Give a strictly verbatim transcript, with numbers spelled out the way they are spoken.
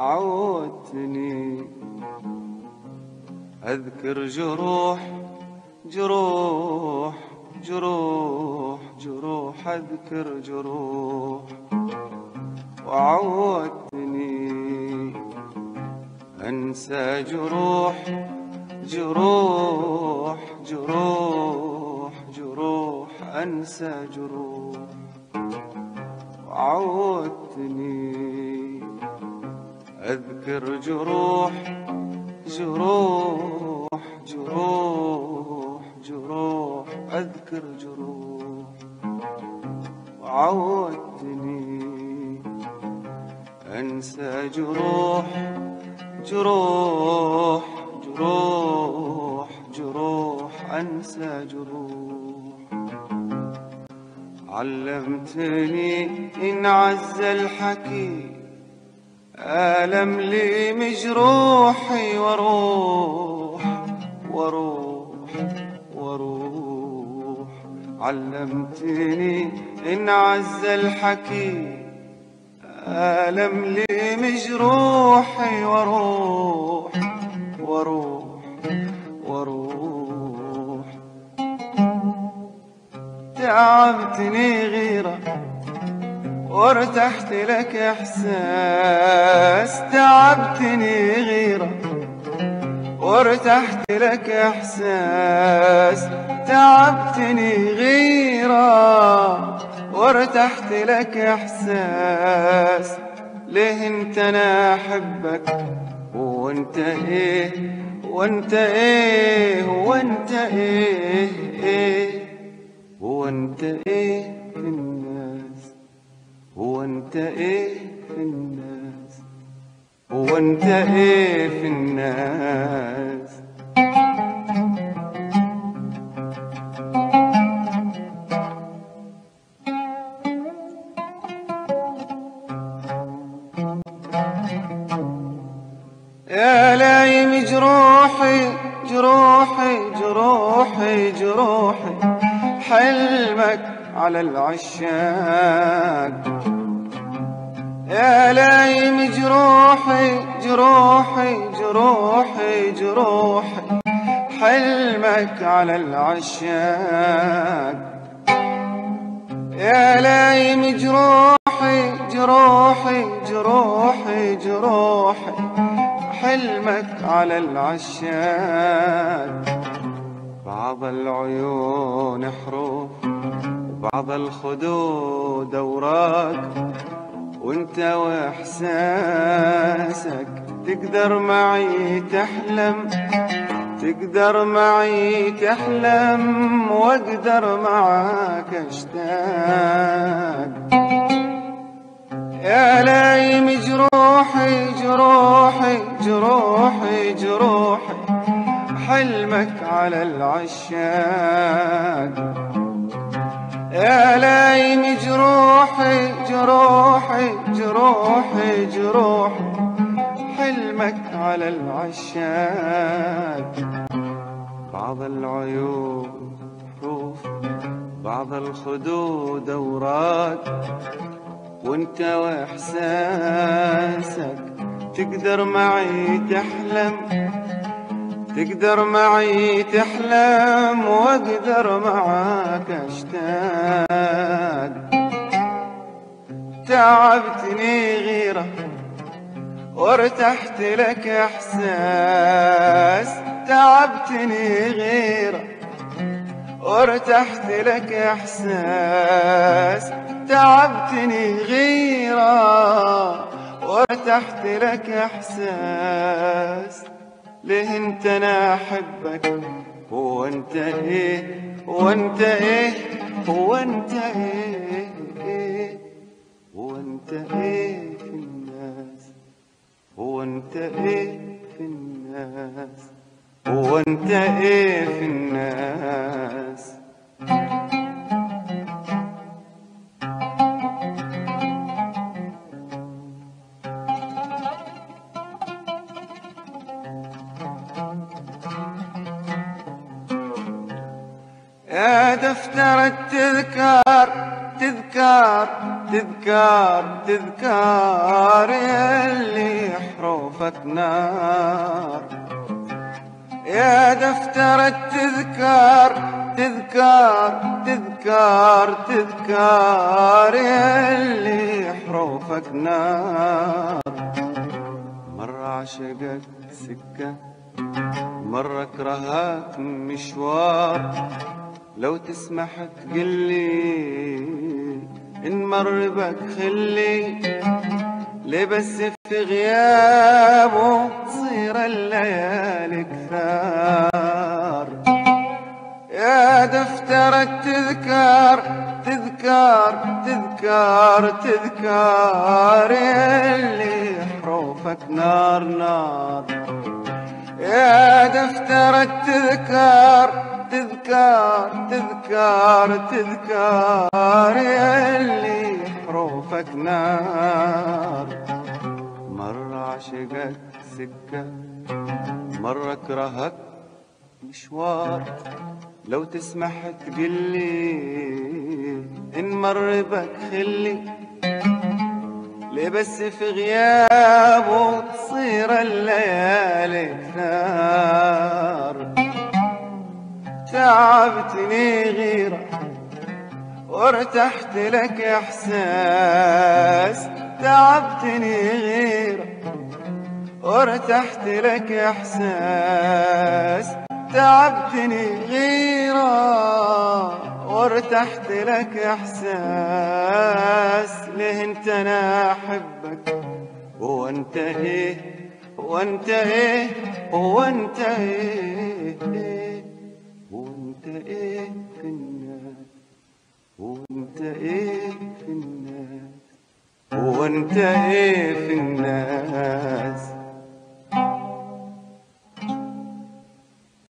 عودتني أذكر جروح جروح جروح جروح أذكر جروح، وعودتني أنسى جروح جروح جروح جروح أنسى جروح، وعودتني أذكر جروح جروح جروح جروح أذكر جروح، وعودتني أنسى جروح جروح جروح جروح أنسى جروح. علمتني إن عز الحكي ألم لي مجروحي وروح وروح وروح. علمتني إن عز الحكي ألم لي مجروحي وروح وروح وروح. تعبتني غيرة وارتحت لك إحساس، تعبتني غيرة وارتحت لك إحساس، تعبتني غيرة وارتحت لك إحساس. ليه انت انا احبك وانت ايه وانت ايه وانت ايه ايه وانت ايه في الناس، وانت ايه في الناس، وانت ايه في الناس. يا لايم جروحي جروحي جروحي جروحي، حلمك على العشاق. يا لايم جروحي جروحي جروحي جروحي، حلمك على العشاق. يا لايم جروحي جروحي جروحي جروحي، حلمك على العشاق. بعض العيون حروف وبعض الخدود أوراق، وانت واحساسك تقدر معي تحلم، تقدر معي تحلم، واقدر معاك اشتاق. يا لايم جروحي جروحي جروحي جروحي، حلمك على العشاق. يا لايم جروحي جروحي جروحي جروحي، حلمك على العشاق. بعض العيون حروف بعض الخدود أوراق، وانت واحساسك تقدر معي تحلم، تقدر معي تحلم، واقدر معاك اشتاق. تعبتني غيرة وارتحت لك احساس، تعبتني غيرة وارتحت لك احساس، تعبتني غيرة وارتحت لك احساس. ليه انت انا احبك وانت ايه وانت ايه وانت ايه ايه وانت ايه في الناس، وانت ايه في الناس، وانت ايه في الناس. يا دفع دفتر التذكار تذكار تذكار تذكار اللي حروفك نار. يا دفتر التذكار تذكار تذكار تذكار اللي حروفك نار. مرة عشقك سكة مرة كرهك مشوار، لو تسمح تقلي إن مر بك خلي، ليه بس في غيابه تصير الليالي كثار. يا دفتر التذكار تذكار تذكار تذكار اللي حروفك نار نار. يا دفتر التذكار تذكار تذكار تذكار اللي حروفك نار. مرة عشقك سكة مرة كرهك مشوار، لو تسمح تقلي إن مر بك خلي، ليه بس في غيابه تصير الليالي كثار. تعبتني غيرة وارتحت لك احساس، تعبتني غيرة وارتحت لك احساس، تعبتني غيرة وارتحت لك احساس. ليه انت انا احبك هو انت ايه هو انت ايه هو انت ايه هو انت ايه في الناس هو انت ايه في الناس هو انت ايه في الناس.